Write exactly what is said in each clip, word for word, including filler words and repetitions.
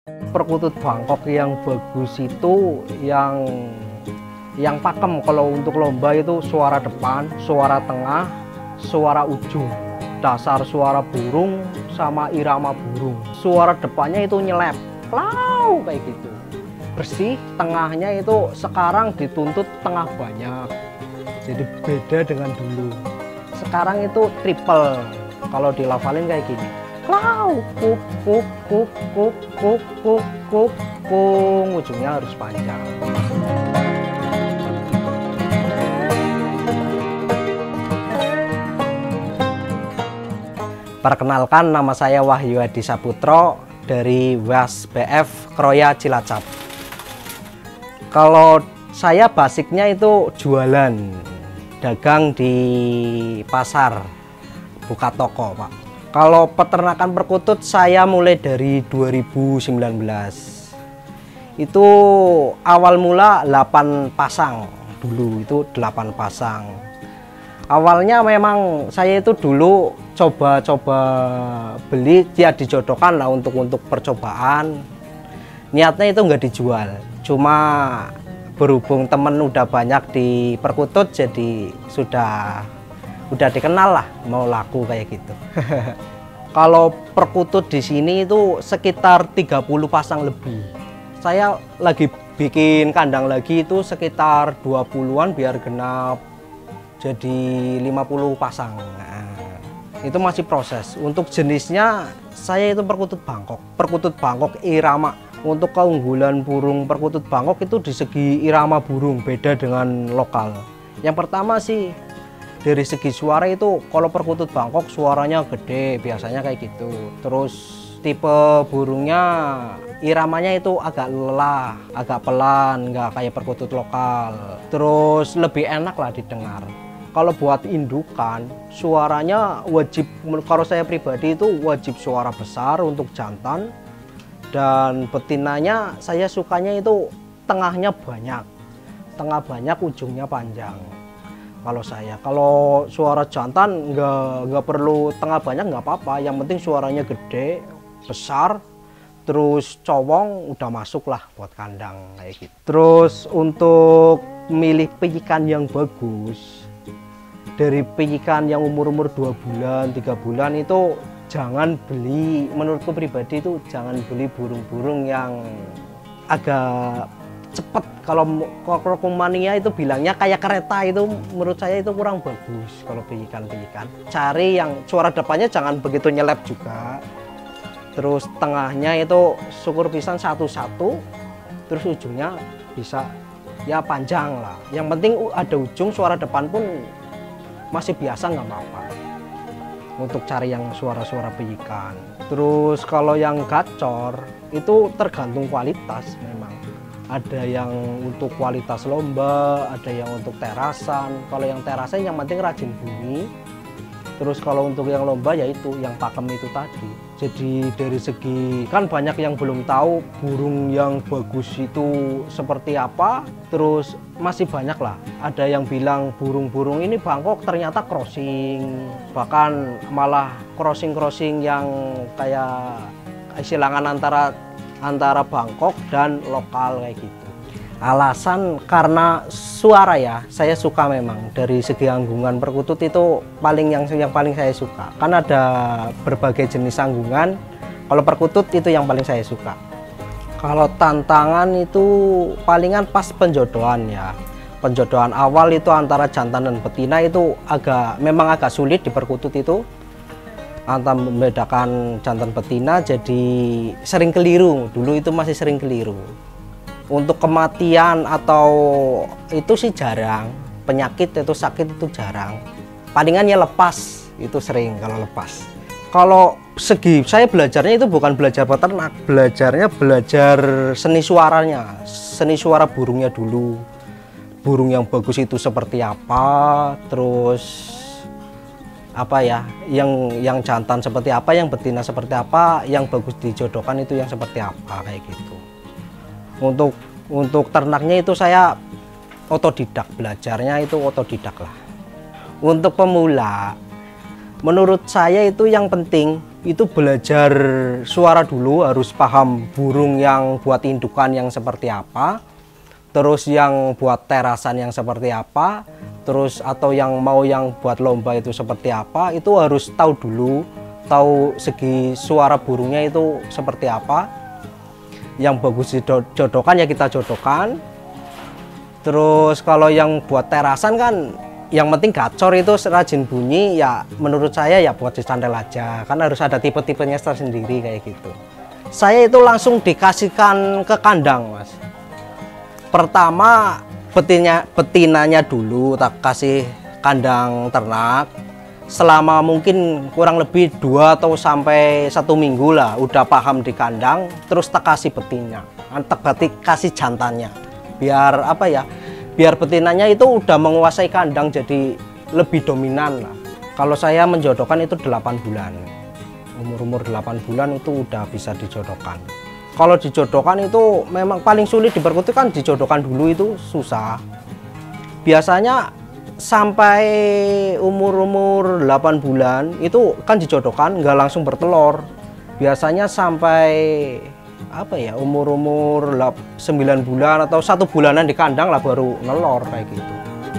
Perkutut Bangkok yang bagus itu yang yang pakem. Kalau untuk lomba itu suara depan, suara tengah, suara ujung, dasar suara burung sama irama burung. Suara depannya itu nyelep, klau kayak gitu, bersih. Tengahnya itu sekarang dituntut tengah banyak, jadi beda dengan dulu. Sekarang itu triple, kalau dilafalin kayak gini, klau, kuk, kuk, kuk, kuk, kuk, kuk, kuk, kung, ujungnya harus panjang. Perkenalkan, nama saya Wahyu Hadi Saputro dari W A S B F Kroya Cilacap. Kalau saya basicnya itu jualan, dagang di pasar, buka toko, Pak. Kalau peternakan perkutut saya mulai dari dua ribu sembilan belas. Itu awal mula delapan pasang dulu, itu delapan pasang. Awalnya memang saya itu dulu coba-coba beli, ya dijodohkan lah untuk untuk percobaan. Niatnya itu nggak dijual, cuma berhubung temen udah banyak di perkutut, jadi sudah udah dikenal lah, mau laku kayak gitu. Kalau perkutut di sini itu sekitar tiga puluh pasang lebih. Saya lagi bikin kandang lagi itu sekitar dua puluhan biar genap jadi lima puluh pasang. Nah, itu masih proses. Untuk jenisnya saya itu perkutut Bangkok. Perkutut Bangkok irama. Untuk keunggulan burung perkutut Bangkok itu di segi irama burung beda dengan lokal. Yang pertama sih dari segi suara itu, kalau perkutut Bangkok suaranya gede, biasanya kayak gitu. Terus tipe burungnya iramanya itu agak lelah, agak pelan, nggak kayak perkutut lokal. Terus lebih enak lah didengar. Kalau buat indukan, suaranya wajib, kalau saya pribadi itu wajib suara besar untuk jantan. Dan betinanya saya sukanya itu tengahnya banyak, tengah banyak, ujungnya panjang. Kalau saya, kalau suara jantan nggak nggak perlu tengah banyak, nggak apa-apa. Yang penting suaranya gede, besar, terus cowong udah masuk lah buat kandang kayak gitu. Terus untuk milih pijikan yang bagus, dari pijikan yang umur-umur dua bulan, tiga bulan itu jangan beli, menurutku pribadi itu jangan beli burung-burung yang agak cepet. Kalau Krokomania itu bilangnya kayak kereta, itu menurut saya itu kurang bagus. Kalau pijikan-pijikan, cari yang suara depannya jangan begitu nyelep juga. Terus tengahnya itu syukur pisan satu-satu, terus ujungnya bisa ya panjang lah. Yang penting ada ujung, suara depan pun masih biasa, nggak apa-apa. Untuk cari yang suara-suara pijikan. Terus kalau yang gacor itu tergantung kualitas memang. Ada yang untuk kualitas lomba, ada yang untuk terasan. Kalau yang terasan yang penting rajin bunyi. Terus kalau untuk yang lomba yaitu yang pakem itu tadi. Jadi dari segi, kan banyak yang belum tahu burung yang bagus itu seperti apa. Terus masih banyak lah, ada yang bilang burung-burung ini Bangkok ternyata crossing. Bahkan malah crossing-crossing yang kayak silangan antara antara Bangkok dan lokal kayak gitu. Alasan karena suara ya, saya suka memang dari segi anggungan perkutut itu paling yang yang paling saya suka. Kan ada berbagai jenis anggungan, kalau perkutut itu yang paling saya suka. Kalau tantangan itu palingan pas penjodohan ya. Penjodohan awal itu antara jantan dan betina itu agak memang agak sulit di perkutut itu. Antara membedakan jantan betina, jadi sering keliru. Dulu itu masih sering keliru. Untuk kematian atau itu sih jarang, penyakit itu sakit itu jarang. Palingan ya lepas, itu sering kalau lepas. Kalau segi saya belajarnya itu bukan belajar peternak, belajarnya belajar seni suaranya, seni suara burungnya dulu. Burung yang bagus itu seperti apa, terus apa ya, yang yang jantan seperti apa, yang betina seperti apa, yang bagus dijodohkan itu yang seperti apa kayak gitu. Untuk untuk ternaknya itu saya otodidak, belajarnya itu otodidak lah. Untuk pemula, menurut saya itu yang penting itu belajar suara dulu, harus paham burung yang buat indukan yang seperti apa, terus yang buat terasan yang seperti apa, terus atau yang mau yang buat lomba itu seperti apa, itu harus tahu dulu, tahu segi suara burungnya itu seperti apa. Yang bagus dijodohkan ya kita jodohkan. Terus kalau yang buat terasan kan yang penting gacor itu rajin bunyi, ya menurut saya ya buat disandal aja, kan harus ada tipe-tipenya tersendiri kayak gitu. Saya itu langsung dikasihkan ke kandang, Mas. Pertama betinanya, betinanya dulu tak kasih kandang ternak selama mungkin kurang lebih dua atau sampai satu minggu lah, udah paham di kandang, terus tak kasih betinnya, tak berarti kasih jantannya, biar apa ya, biar betinanya itu udah menguasai kandang, jadi lebih dominan lah. Kalau saya menjodohkan itu delapan bulan, umur-umur delapan bulan itu udah bisa dijodohkan. Kalau dijodohkan itu memang paling sulit diperkutik kan, dijodohkan dulu itu susah. Biasanya sampai umur-umur delapan bulan itu kan dijodohkan, nggak langsung bertelur. Biasanya sampai apa ya, umur-umur sembilan bulan atau satu bulanan di kandang lah baru nelor kayak gitu.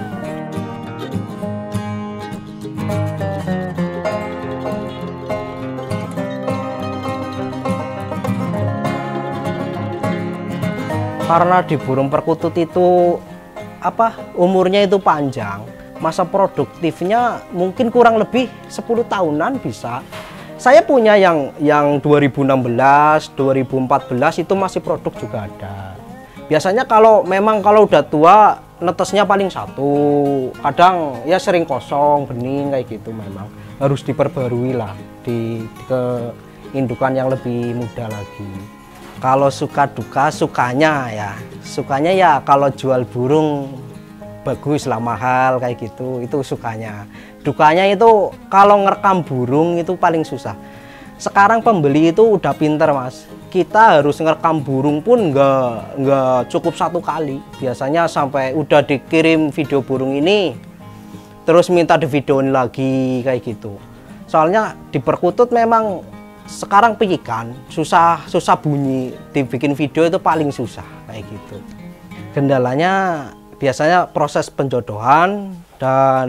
Karena di burung perkutut itu apa, umurnya itu panjang, masa produktifnya mungkin kurang lebih sepuluh tahunan bisa. Saya punya yang yang dua ribu enam belas, dua ribu empat belas itu masih produk juga ada. Biasanya kalau memang kalau udah tua netesnya paling satu, kadang ya sering kosong, bening kayak gitu, memang harus diperbarui lah di, di ke indukan yang lebih muda lagi. Kalau suka duka, sukanya ya, sukanya ya kalau jual burung bagus lah, mahal kayak gitu, itu sukanya. Dukanya itu kalau ngerekam burung itu paling susah. Sekarang pembeli itu udah pinter, Mas. Kita harus ngerekam burung pun nggak nggak cukup satu kali. Biasanya sampai udah dikirim video burung ini, terus minta di videoin lagi kayak gitu. Soalnya di perkutut memang sekarang pijikan susah susah bunyi, dibikin video itu paling susah kayak gitu. Kendalanya biasanya proses penjodohan, dan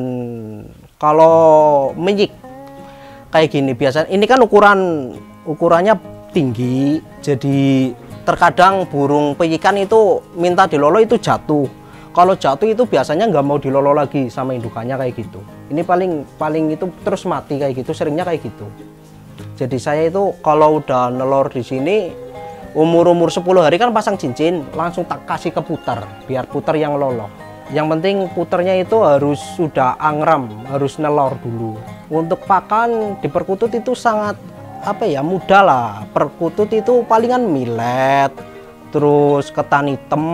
kalau meyik kayak gini biasanya ini kan ukuran ukurannya tinggi, jadi terkadang burung pijikan itu minta dilolo itu jatuh. Kalau jatuh itu biasanya nggak mau dilolo lagi sama indukannya kayak gitu. Ini paling paling itu terus mati kayak gitu, seringnya kayak gitu. Jadi saya itu kalau udah nelor di sini umur-umur sepuluh hari kan pasang cincin, langsung tak kasih ke puter biar puter yang loloh. Yang penting puternya itu harus sudah angram, harus nelor dulu. Untuk pakan di perkutut itu sangat apa ya, mudah lah. Perkutut itu palingan millet, terus ketan hitam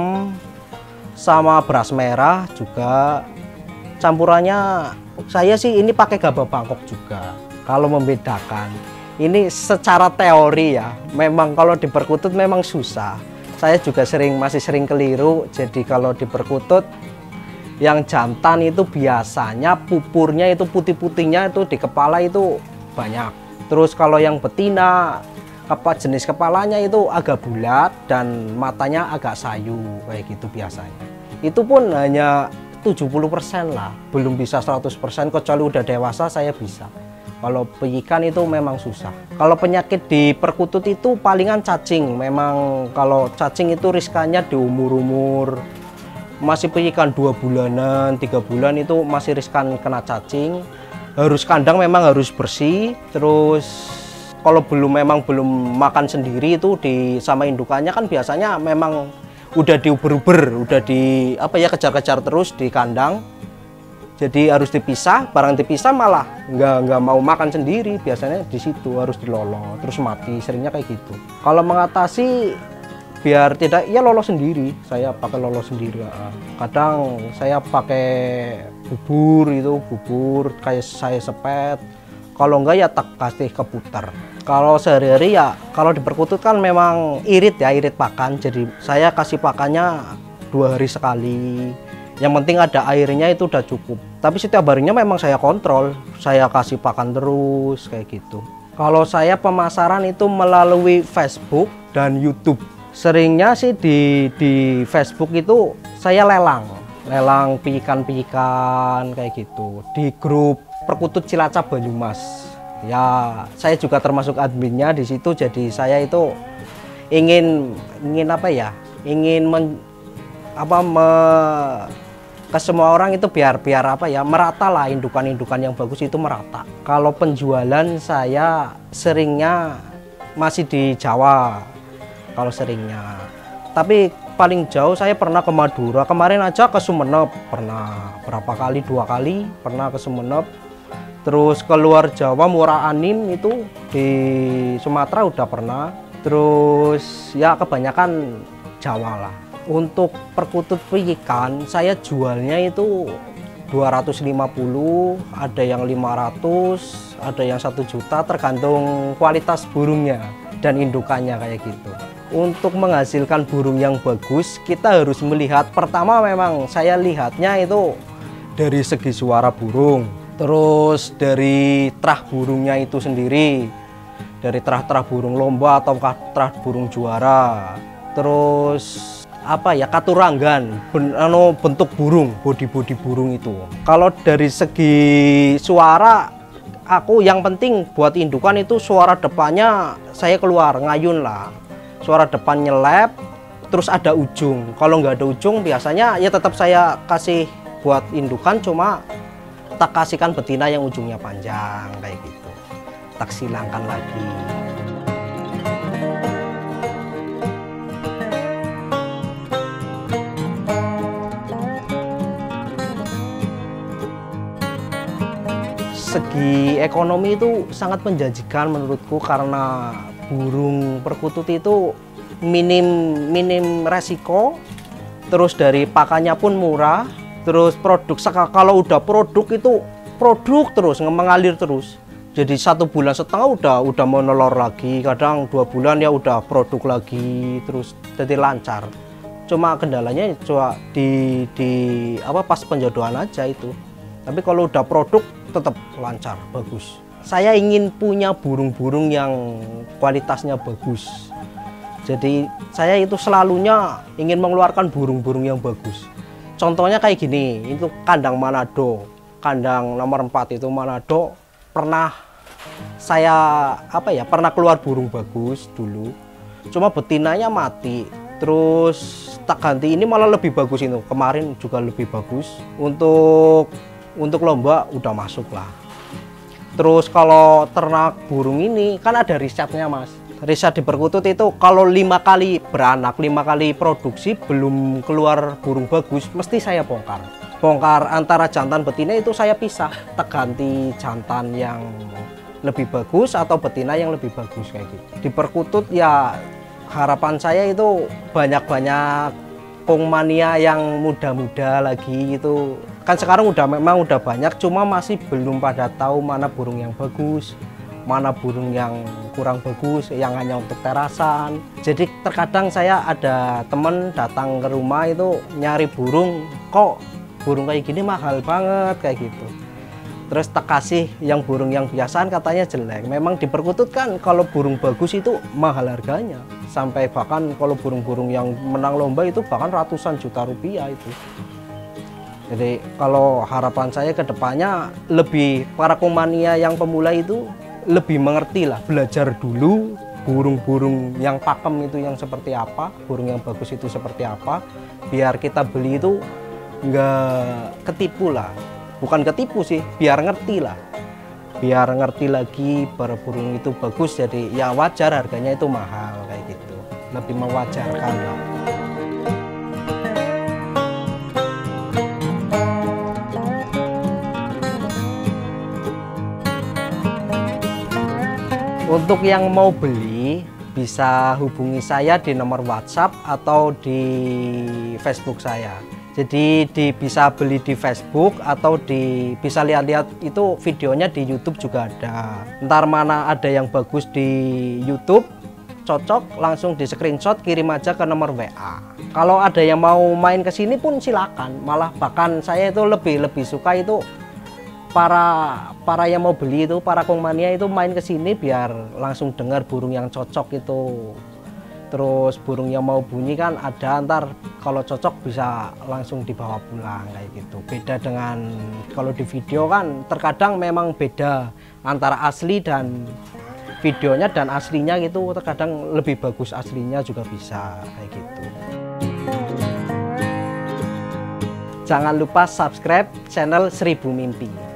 sama beras merah juga. Campurannya saya sih ini pakai gabah Bangkok juga. Kalau membedakan ini secara teori ya, memang kalau di perkutut memang susah. Saya juga sering masih sering keliru. Jadi kalau di perkutut yang jantan itu biasanya pupurnya itu putih-putihnya itu di kepala itu banyak. Terus kalau yang betina, apa jenis kepalanya itu agak bulat dan matanya agak sayu kayak gitu biasanya. Itu pun hanya tujuh puluh persen lah, belum bisa seratus persen, kecuali udah dewasa saya bisa. Kalau pijikan itu memang susah. Kalau penyakit di perkutut itu palingan cacing. Memang kalau cacing itu riskannya di umur-umur masih pijikan dua bulanan, tiga bulan itu masih riskan kena cacing. Harus kandang memang harus bersih. Terus kalau belum memang belum makan sendiri itu di sama indukannya kan biasanya memang udah diuber-uber, udah di apa ya, kejar-kejar terus di kandang. Jadi harus dipisah, barang dipisah malah nggak nggak mau makan sendiri, biasanya di situ harus dilolo, terus mati, seringnya kayak gitu. Kalau mengatasi biar tidak, ya lolo sendiri, saya pakai lolo sendiri. Kadang saya pakai bubur itu, bubur kayak saya sepet. Kalau enggak ya tak kasih ke puter. Kalau sehari-hari ya, kalau di perkutut kan memang irit ya, irit pakan. Jadi saya kasih pakannya dua hari sekali. Yang penting ada airnya itu udah cukup. Tapi setiap harinya memang saya kontrol, saya kasih pakan terus kayak gitu. Kalau saya pemasaran itu melalui Facebook dan YouTube. Seringnya sih di di Facebook itu saya lelang, lelang piikan-piikan kayak gitu di grup Perkutut Cilacap Banyumas. Ya, saya juga termasuk adminnya di situ. Jadi saya itu ingin ingin apa ya? Ingin men, apa me, ke semua orang itu biar biar apa ya, merata lah, indukan-indukan yang bagus itu merata. Kalau penjualan saya seringnya masih di Jawa kalau seringnya, tapi paling jauh saya pernah ke Madura, kemarin aja ke Sumeneb pernah berapa kali, dua kali pernah ke Sumeneb. Terus keluar Jawa Muara Anim itu di Sumatera udah pernah. Terus ya kebanyakan Jawa lah. Untuk perkutut piikan saya jualnya itu dua ratus lima puluh, ada yang lima ratus, ada yang satu juta, tergantung kualitas burungnya dan indukannya kayak gitu. Untuk menghasilkan burung yang bagus kita harus melihat, pertama memang saya lihatnya itu dari segi suara burung, terus dari terah burungnya itu sendiri, dari terah-terah burung lomba atau terah burung juara, terus apa ya, katuranggan, ben, ano, bentuk burung, bodi-bodi burung itu. Kalau dari segi suara, aku yang penting buat indukan itu suara depannya saya keluar ngayun lah, suara depan nyelep, terus ada ujung. Kalau nggak ada ujung biasanya ya tetap saya kasih buat indukan, cuma tak kasihkan betina yang ujungnya panjang kayak gitu, tak silangkan lagi. Segi ekonomi itu sangat menjanjikan menurutku, karena burung perkutut itu minim minim resiko, terus dari pakannya pun murah, terus produk kalau udah produk itu produk terus mengalir terus. Jadi satu bulan setengah udah udah mau nelor lagi, kadang dua bulan ya udah produk lagi, terus jadi lancar. Cuma kendalanya cuma di di apa pas penjodohan aja itu. Tapi kalau udah produk tetap lancar, bagus. Saya ingin punya burung-burung yang kualitasnya bagus. Jadi saya itu selalunya ingin mengeluarkan burung-burung yang bagus. Contohnya kayak gini, itu kandang Manado, kandang nomor empat itu Manado, pernah saya apa ya, pernah keluar burung bagus dulu. Cuma betinanya mati. Terus tak ganti, ini malah lebih bagus itu. Kemarin juga lebih bagus. Untuk Untuk lomba udah masuk lah. Terus kalau ternak burung ini kan ada risetnya mas. Riset di perkutut itu kalau lima kali beranak, lima kali produksi belum keluar burung bagus, mesti saya bongkar. Bongkar antara jantan betina itu saya pisah, tak ganti jantan yang lebih bagus atau betina yang lebih bagus kayak gitu. Di perkutut ya harapan saya itu banyak-banyak kongmania yang muda-muda lagi gitu. Kan sekarang udah memang udah banyak, cuma masih belum pada tahu mana burung yang bagus, mana burung yang kurang bagus, yang hanya untuk terasan. Jadi terkadang saya ada temen datang ke rumah itu nyari burung, kok burung kayak gini mahal banget kayak gitu. Terus tak kasih yang burung yang biasaan katanya jelek. Memang di perkutut kan kalau burung bagus itu mahal harganya. Sampai bahkan kalau burung-burung yang menang lomba itu bahkan ratusan juta rupiah itu. Jadi kalau harapan saya ke depannya lebih para komania yang pemula itu lebih mengerti lah, belajar dulu burung-burung yang pakem itu yang seperti apa, burung yang bagus itu seperti apa, biar kita beli itu nggak ketipu lah. Bukan ketipu sih, biar ngerti lah, biar ngerti lagi para burung itu bagus, jadi ya wajar harganya itu mahal kayak gitu, lebih mewajarkan lah. Untuk yang mau beli bisa hubungi saya di nomor WhatsApp atau di Facebook saya. Jadi di, bisa beli di Facebook atau di bisa lihat-lihat itu videonya di YouTube juga ada. Ntar mana ada yang bagus di YouTube, cocok langsung di screenshot kirim aja ke nomor W A. Kalau ada yang mau main ke sini pun silakan. Malah bahkan saya itu lebih lebih suka itu para para yang mau beli itu, para kongmania itu main ke sini biar langsung dengar burung yang cocok itu. Terus burung yang mau bunyi kan ada, ntar kalau cocok bisa langsung dibawa pulang kayak gitu. Beda dengan kalau di video kan terkadang memang beda antara asli dan videonya dan aslinya gitu, terkadang lebih bagus aslinya juga bisa kayak gitu. Jangan lupa subscribe channel Seribu Mimpi.